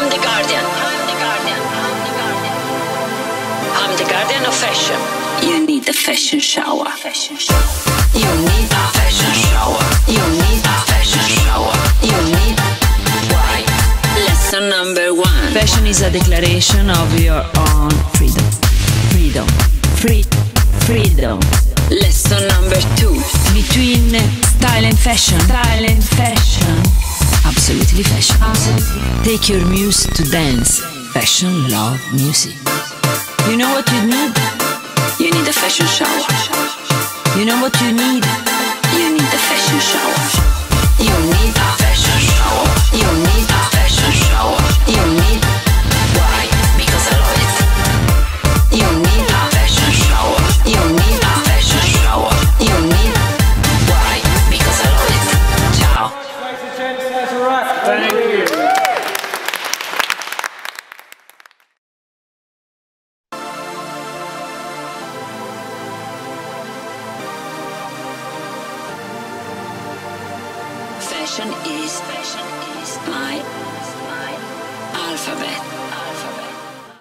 I'm the guardian. I'm the guardian of fashion. You need the fashion shower. You need a fashion shower. You need a fashion shower. You need. Why? Lesson number 1. Fashion is a declaration of your own freedom. Freedom. Freedom. Lesson number 2. Between style and fashion. Absolutely fashion. Take your muse to dance. Fashion, love, music. You know what you need? You need a fashion shower. You know what you need? You need a fashion shower. You need a fashion shower. You need a fashion shower. You need. Why? Because I love it. You need a fashion shower. You need a fashion shower. You need. Why? Because I love it. Ciao. That's a wrap. Thank you. Fashion is